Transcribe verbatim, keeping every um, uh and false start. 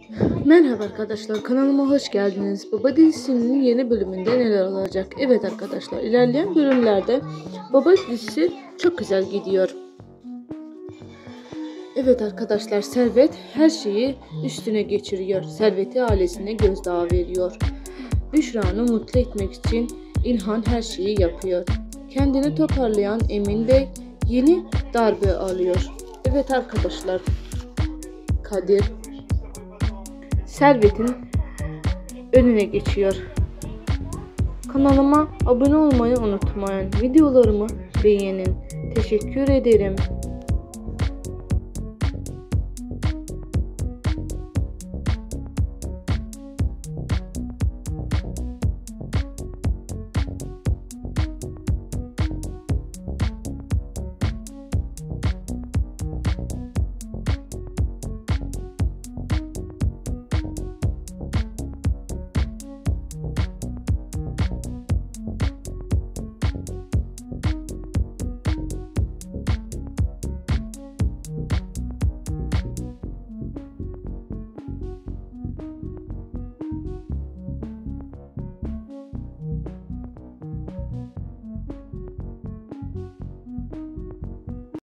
Merhaba arkadaşlar, kanalıma hoş geldiniz. Baba dizisinin yeni bölümünde neler olacak? Evet arkadaşlar, ilerleyen bölümlerde Baba dizisi çok güzel gidiyor. Evet arkadaşlar, Servet her şeyi üstüne geçiriyor. Servet'i ailesine gözdağı veriyor. Büşra'nı mutlu etmek için İlhan her şeyi yapıyor. Kendini toparlayan Emin Bey yeni darbe alıyor. Evet arkadaşlar, Kadir Servet'in önüne geçiyor. Kanalıma abone olmayı unutmayın. Videolarımı beğenin. Teşekkür ederim.